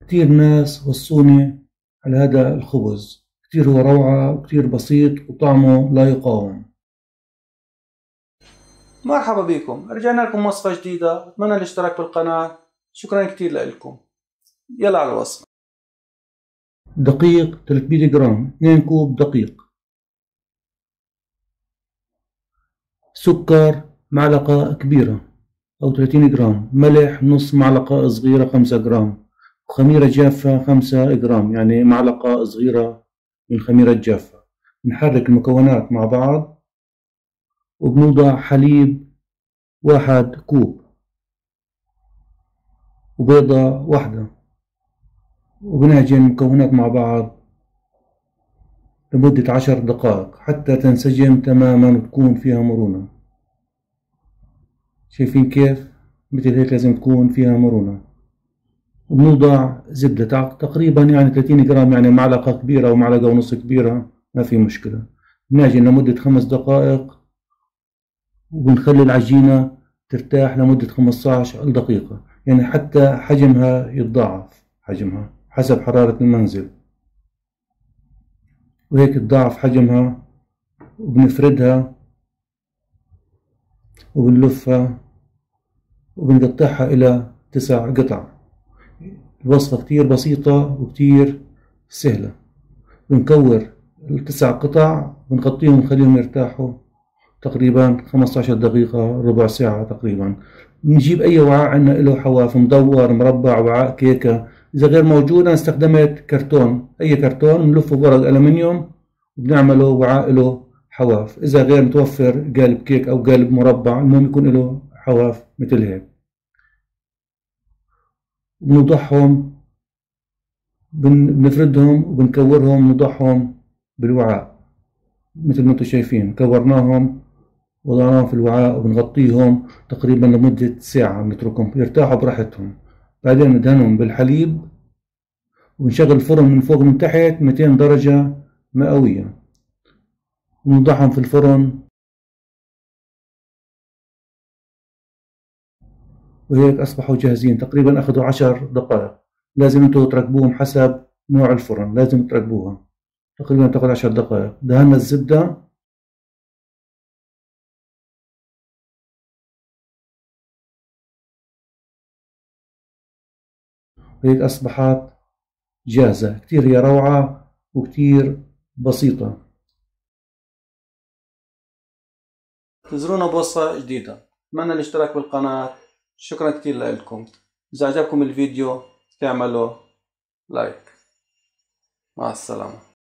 كتير ناس وصوني على هذا الخبز، كتير هو روعة وكتير بسيط وطعمه لا يقاوم. مرحبا بكم، رجعنا لكم وصفة جديدة. أتمنى الاشتراك بالقناة. شكرا كتير لكم. يلا على الوصفة. دقيق 300 جرام، 2 كوب دقيق. سكر معلقة كبيرة أو 30 جرام. ملح نص معلقة صغيرة 5 جرام. وخميرة جافة 5 جرام، يعني معلقة صغيرة من الخميرة الجافة. نحرك المكونات مع بعض وبنوضع حليب 1 كوب وبيضة 1، وبنعجن المكونات مع بعض لمدة 10 دقائق حتى تنسجم تماما وتكون فيها مرونة. شايفين كيف؟ مثل هيك لازم تكون فيها مرونة. وبنوضع زبدة تقريبا يعني 30 جرام، يعني معلقة كبيرة أو معلقة ونص كبيرة، ما في مشكلة. بنعجن لمدة 5 دقائق وبنخلي العجينة ترتاح لمدة 15 دقيقة، يعني حتى حجمها يتضاعف، حجمها حسب حرارة المنزل، وهيك تضاعف حجمها. وبنفردها وبنلفها وبنقطعها إلى 9 قطع. الوصفة كتير بسيطة وكتير سهلة. بنكور ال9 قطع، بنغطيهم ونخليهم يرتاحوا تقريبا 15 دقيقة، ربع ساعة تقريبا. بنجيب أي وعاء عنا له حواف، مدور مربع وعاء كيكة. إذا غير موجود أنا استخدمت كرتون، أي كرتون بنلفه بورق ألمنيوم وبنعمله وعاء له حواف. إذا غير متوفر قالب كيك أو قالب مربع، المهم يكون له حواف مثل هيك. بنوضعهم، بنفردهم وبنكورهم، نوضعهم بالوعاء مثل ما انتم شايفين. كورناهم وضعناهم في الوعاء وبنغطيهم تقريبا لمدة ساعة، بنتركهم يرتاحوا براحتهم. بعدين ندهنهم بالحليب ونشغل الفرن من فوق من تحت 200 درجة مئوية ونوضعهم في الفرن. وهيك أصبحوا جاهزين، تقريبا أخذوا 10 دقائق. لازم انتم تركبوهم حسب نوع الفرن، لازم تركبوها تقريبا تاخذ 10 دقائق. دهنا الزبدة وهيك أصبحت جاهزة. كتير هي روعة وكتير بسيطة. انتظرونا بوصفة جديدة. أتمنى الاشتراك بالقناة. شكرا كتير لكم. إذا عجبكم الفيديو تعملوا لايك. مع السلامة.